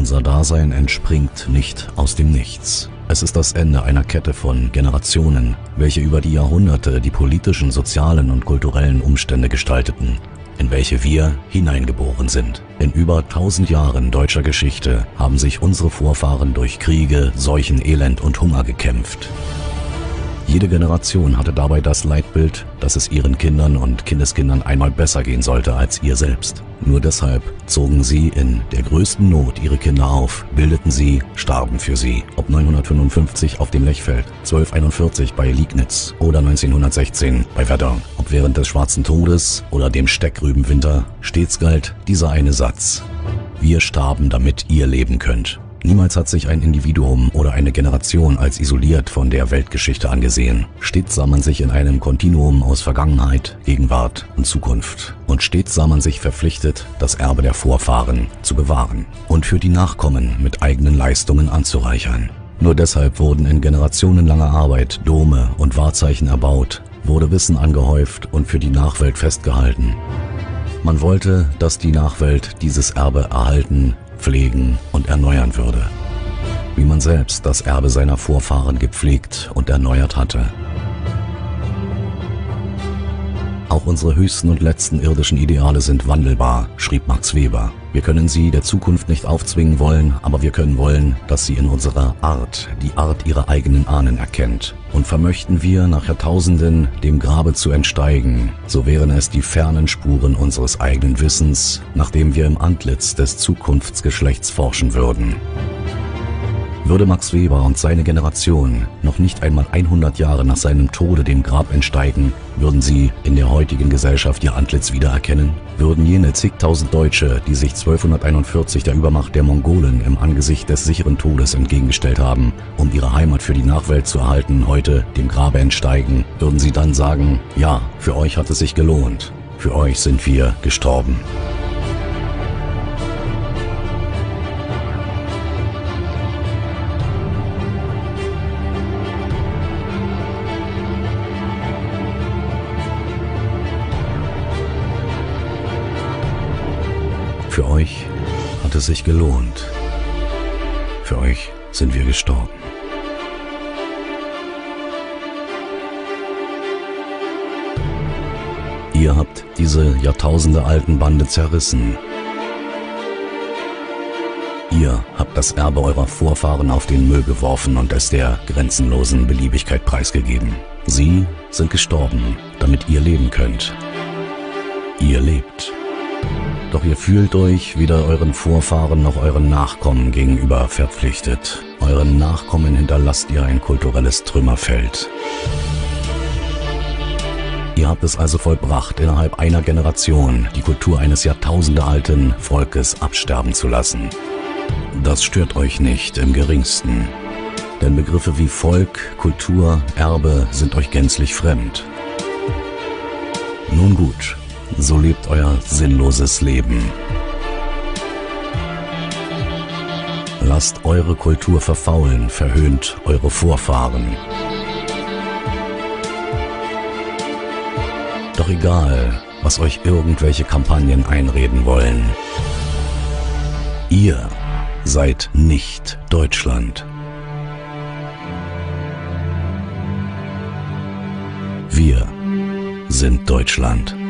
Unser Dasein entspringt nicht aus dem Nichts. Es ist das Ende einer Kette von Generationen, welche über die Jahrhunderte die politischen, sozialen und kulturellen Umstände gestalteten, in welche wir hineingeboren sind. In über 1000 Jahren deutscher Geschichte haben sich unsere Vorfahren durch Kriege, Seuchen, Elend und Hunger gekämpft. Jede Generation hatte dabei das Leitbild, dass es ihren Kindern und Kindeskindern einmal besser gehen sollte als ihr selbst. Nur deshalb zogen sie in der größten Not ihre Kinder auf, bildeten sie, starben für sie. Ob 955 auf dem Lechfeld, 1241 bei Liegnitz oder 1916 bei Verdun. Ob während des Schwarzen Todes oder dem Steckrübenwinter, stets galt dieser eine Satz: Wir starben, damit ihr leben könnt. Niemals hat sich ein Individuum oder eine Generation als isoliert von der Weltgeschichte angesehen. Stets sah man sich in einem Kontinuum aus Vergangenheit, Gegenwart und Zukunft. Und stets sah man sich verpflichtet, das Erbe der Vorfahren zu bewahren und für die Nachkommen mit eigenen Leistungen anzureichern. Nur deshalb wurden in generationenlanger Arbeit Dome und Wahrzeichen erbaut, wurde Wissen angehäuft und für die Nachwelt festgehalten. Man wollte, dass die Nachwelt dieses Erbe erhalten, pflegen und erneuern würde, wie man selbst das Erbe seiner Vorfahren gepflegt und erneuert hatte. Auch unsere höchsten und letzten irdischen Ideale sind wandelbar, schrieb Max Weber. Wir können sie der Zukunft nicht aufzwingen wollen, aber wir können wollen, dass sie in unserer Art die Art ihrer eigenen Ahnen erkennt. Und vermöchten wir nach Jahrtausenden dem Grabe zu entsteigen, so wären es die fernen Spuren unseres eigenen Wissens, nach dem wir im Antlitz des Zukunftsgeschlechts forschen würden. Würde Max Weber und seine Generation noch nicht einmal 100 Jahre nach seinem Tode dem Grab entsteigen, würden sie in der heutigen Gesellschaft ihr Antlitz wiedererkennen? Würden jene zigtausend Deutsche, die sich 1241 der Übermacht der Mongolen im Angesicht des sicheren Todes entgegengestellt haben, um ihre Heimat für die Nachwelt zu erhalten, heute dem Grabe entsteigen, würden sie dann sagen: Ja, für euch hat es sich gelohnt, für euch sind wir gestorben. Für euch hat es sich gelohnt. Für euch sind wir gestorben. Ihr habt diese jahrtausendealten Bande zerrissen. Ihr habt das Erbe eurer Vorfahren auf den Müll geworfen und es der grenzenlosen Beliebigkeit preisgegeben. Sie sind gestorben, damit ihr leben könnt. Ihr lebt. Doch ihr fühlt euch weder euren Vorfahren noch euren Nachkommen gegenüber verpflichtet. Euren Nachkommen hinterlasst ihr ein kulturelles Trümmerfeld. Ihr habt es also vollbracht, innerhalb einer Generation die Kultur eines jahrtausendealten Volkes absterben zu lassen. Das stört euch nicht im geringsten, denn Begriffe wie Volk, Kultur, Erbe sind euch gänzlich fremd. Nun gut. So lebt euer sinnloses Leben. Lasst eure Kultur verfaulen, verhöhnt eure Vorfahren. Doch egal, was euch irgendwelche Kampagnen einreden wollen. Ihr seid nicht Deutschland. Wir sind Deutschland.